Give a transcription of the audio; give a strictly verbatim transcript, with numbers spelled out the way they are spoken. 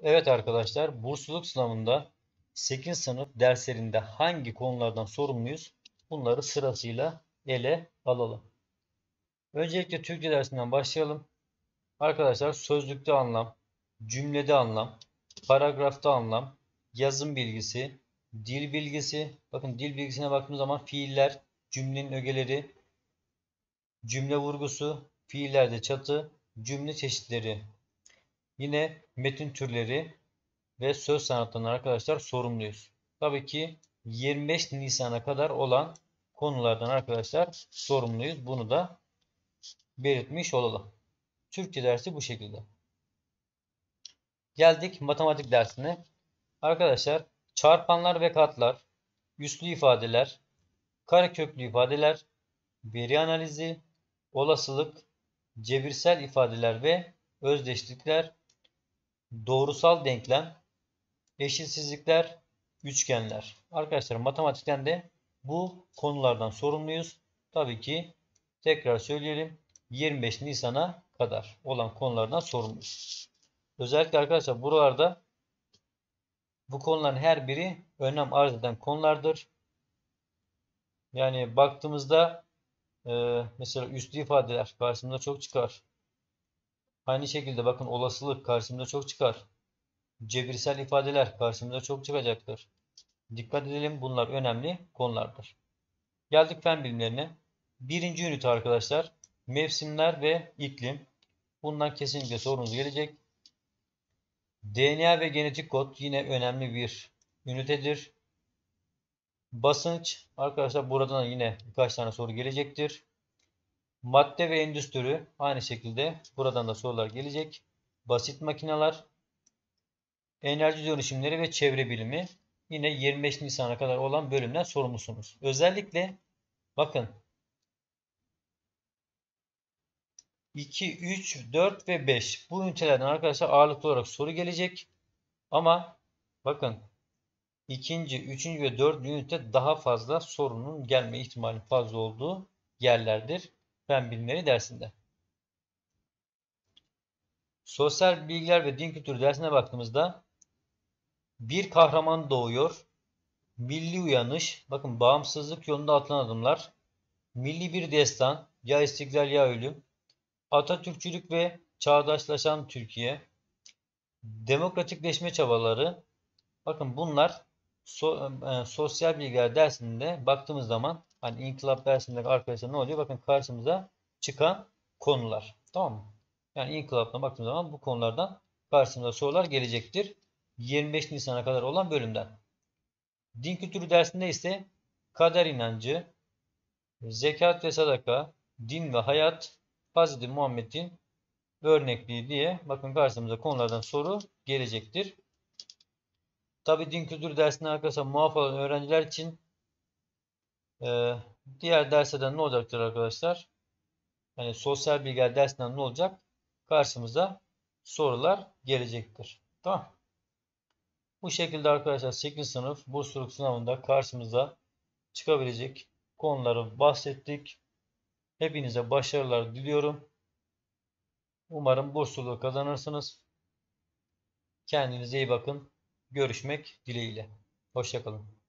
Evet arkadaşlar, bursluluk sınavında sekizinci sınıf derslerinde hangi konulardan sorumluyuz? Bunları sırasıyla ele alalım. Öncelikle Türkçe dersinden başlayalım. Arkadaşlar sözlükte anlam, cümlede anlam, paragrafta anlam, yazım bilgisi, dil bilgisi. Bakın dil bilgisine baktığımız zaman fiiller, cümlenin ögeleri, cümle vurgusu, fiillerde çatı, cümle çeşitleri. Yine metin türleri ve söz sanatından arkadaşlar sorumluyuz. Tabii ki yirmi beş Nisan'a kadar olan konulardan arkadaşlar sorumluyuz. Bunu da belirtmiş olalım. Türkçe dersi bu şekilde. Geldik matematik dersine. Arkadaşlar çarpanlar ve katlar, üslü ifadeler, kareköklü ifadeler, veri analizi, olasılık, cebirsel ifadeler ve özdeşlikler, doğrusal denklem, eşitsizlikler, üçgenler. Arkadaşlar matematikten de bu konulardan sorumluyuz. Tabii ki tekrar söyleyelim. yirmi beş Nisan'a kadar olan konulardan sorumluyuz. Özellikle arkadaşlar buralarda bu konuların her biri önem arz eden konulardır. Yani baktığımızda e, mesela üslü ifadeler karşımıza çok çıkar. Aynı şekilde bakın olasılık karşımıza çok çıkar. Cebirsel ifadeler karşımıza çok çıkacaktır. Dikkat edelim, bunlar önemli konulardır. Geldik fen bilimlerine. Birinci ünite arkadaşlar. Mevsimler ve iklim. Bundan kesinlikle sorunuz gelecek. D N A ve genetik kod yine önemli bir ünitedir. Basınç arkadaşlar, buradan yine birkaç tane soru gelecektir. Madde ve endüstri aynı şekilde buradan da sorular gelecek. Basit makineler, enerji dönüşümleri ve çevre bilimi yine yirmi beş Nisan'a kadar olan bölümden sorumlusunuz. Özellikle bakın iki, üç, dört ve beş bu ünitelerden arkadaşlar ağırlıklı olarak soru gelecek. Ama bakın ikinci, üçüncü ve dördüncü ünite daha fazla sorunun gelme ihtimali fazla olduğu yerlerdir fen bilimleri dersinde. Sosyal bilgiler ve din kültürü dersine baktığımızda bir kahraman doğuyor. Milli uyanış, bakın bağımsızlık yolunda atılan adımlar, milli bir destan, ya istiklal ya ölüm, Atatürkçülük ve çağdaşlaşan Türkiye, demokratikleşme çabaları. Bakın bunlar so, e, sosyal bilgiler dersinde baktığımız zaman hani inkılap dersinde arkadaşlar ne oluyor? Bakın karşımıza çıkan konular. Tamam mı? Yani inkılapla baktığımız zaman bu konulardan karşımıza sorular gelecektir. yirmi beş Nisan'a kadar olan bölümden. Din kültürü dersinde ise kader inancı, zekat ve sadaka, din ve hayat, Hazreti Muhammed'in örnekliği diye bakın karşımıza konulardan soru gelecektir. Tabi din kültürü dersinde arkadaşlar muaf olan öğrenciler için e, diğer derslerden ne olacaktır arkadaşlar? Yani sosyal bilgiler dersinden ne olacak? Karşımıza sorular gelecektir. Tamam. Bu şekilde arkadaşlar sekizinci sınıf bursluluk sınavında karşımıza çıkabilecek konuları bahsettik. Hepinize başarılar diliyorum. Umarım bursluluğu kazanırsınız. Kendinize iyi bakın. Görüşmek dileğiyle. Hoşça kalın.